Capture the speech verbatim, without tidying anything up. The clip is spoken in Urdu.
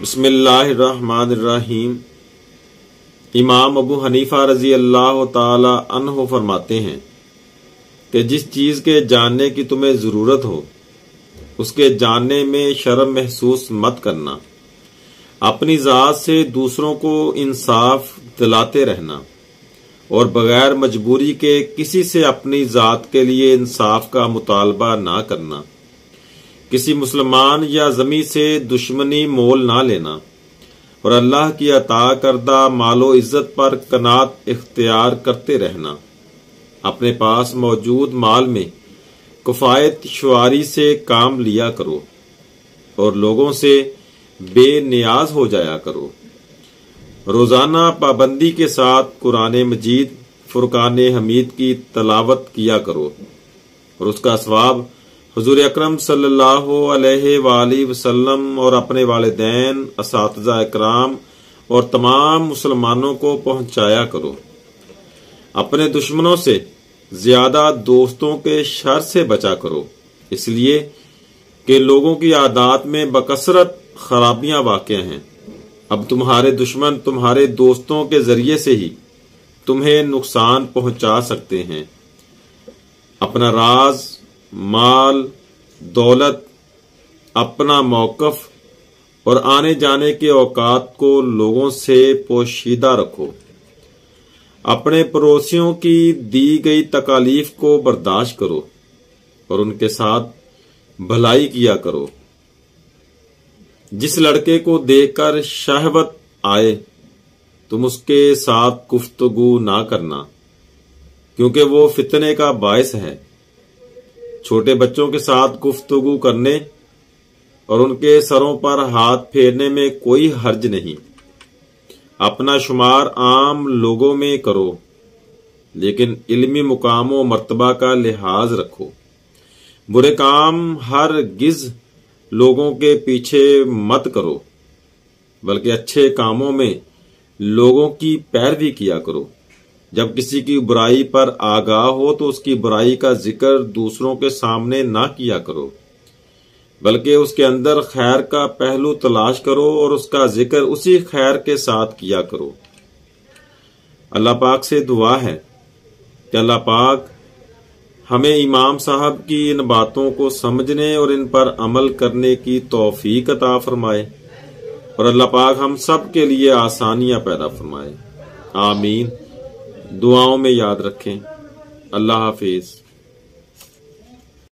بسم اللہ الرحمن الرحیم۔ امام ابو حنیفہ رضی اللہ تعالی عنہ فرماتے ہیں کہ جس چیز کے جاننے کی تمہیں ضرورت ہو اس کے جاننے میں شرم محسوس مت کرنا، اپنی ذات سے دوسروں کو انصاف دلاتے رہنا اور بغیر مجبوری کے کسی سے اپنی ذات کے لیے انصاف کا مطالبہ نہ کرنا، کسی مسلمان یا ذمی سے دشمنی مول نہ لینا اور اللہ کی عطا کردہ مال و عزت پر قناعت اختیار کرتے رہنا، اپنے پاس موجود مال میں کفایت شعاری سے کام لیا کرو اور لوگوں سے بے نیاز ہو جایا کرو، روزانہ پابندی کے ساتھ قرآن مجید فرقان حمید کی تلاوت کیا کرو اور اس کا ثواب حضور اکرم صلی اللہ علیہ وآلہ وسلم اور اپنے والدین، اساتذہ اکرام اور تمام مسلمانوں کو پہنچایا کرو۔ اپنے دشمنوں سے زیادہ دوستوں کے شر سے بچا کرو، اس لیے کہ لوگوں کی عادات میں بکثرت خرابیاں واقع ہیں۔ اب تمہارے دشمن تمہارے دوستوں کے ذریعے سے ہی تمہیں نقصان پہنچا سکتے ہیں۔ اپنا راز، مال، دولت، اپنا موقف اور آنے جانے کے اوقات کو لوگوں سے پوشیدہ رکھو۔ اپنے پڑوسیوں کی دی گئی تکالیف کو برداشت کرو اور ان کے ساتھ بھلائی کیا کرو۔ جس لڑکے کو دیکھ کر شہوت آئے تم اس کے ساتھ گفتگو نہ کرنا، کیونکہ وہ فتنے کا باعث ہے۔ چھوٹے بچوں کے ساتھ گفتگو کرنے اور ان کے سروں پر ہاتھ پھیرنے میں کوئی حرج نہیں۔ اپنا شمار عام لوگوں میں کرو، لیکن علمی مقام و مرتبہ کا لحاظ رکھو۔ برے کام ہرگز لوگوں کے پیچھے مت کرو، بلکہ اچھے کاموں میں لوگوں کی پیروی کیا کرو۔ جب کسی کی برائی پر آگاہ ہو تو اس کی برائی کا ذکر دوسروں کے سامنے نہ کیا کرو، بلکہ اس کے اندر خیر کا پہلو تلاش کرو اور اس کا ذکر اسی خیر کے ساتھ کیا کرو۔ اللہ پاک سے دعا ہے کہ اللہ پاک ہمیں امام صاحب کی ان باتوں کو سمجھنے اور ان پر عمل کرنے کی توفیق عطا فرمائے اور اللہ پاک ہم سب کے لیے آسانیاں پیدا فرمائے۔ آمین۔ دعاؤں میں یاد رکھیں۔ اللہ حافظ۔